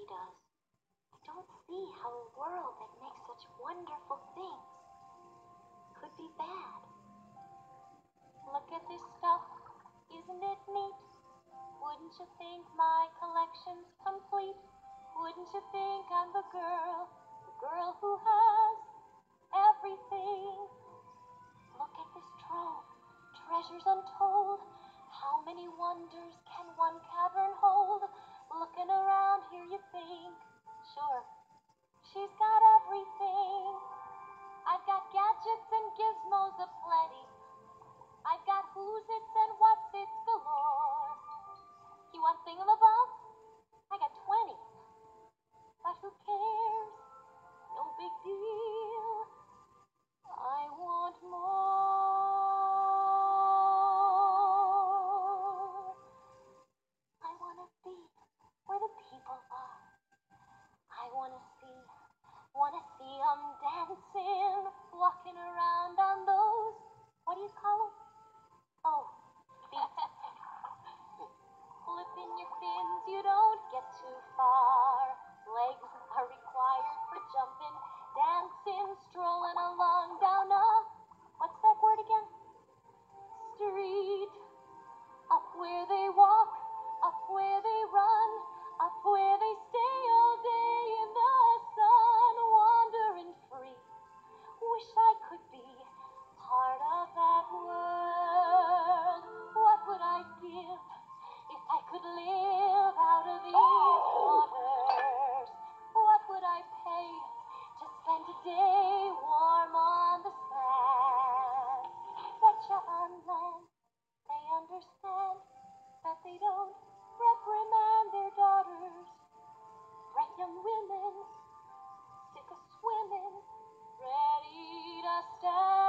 does. I don't see how a world that makes such wonderful things could be bad. Look at this stuff, isn't it neat? Wouldn't you think my collection's complete? Wouldn't you think I'm the girl who has everything? Look at this trove, treasures untold. How many wonders can one cavern hold? Looking around here you think, sure, she's got everything. I've got gadgets and gizmos aplenty. I've got who's its and what's its galore. You want thingamabobs? I got 20. But who cares? No big deal. I want more. I want to be where the people are. I wanna see 'em dancing, walking around on those, what do you call 'em? Oh, feet. Flipping your fins, you don't get too far. Legs are required for jumping, dancing, strolling along down a, what's that word again? Street. Up where they walk, up where they run, up where they stay all day in the sun, wandering free. Wish I could be part of that world. What would I give if I could live out of these waters? What would I pay to spend a day warm on the sand? Betcha on land they understand that they don't reprimand their daughters. Bright young women, sick of swimming, ready to stand.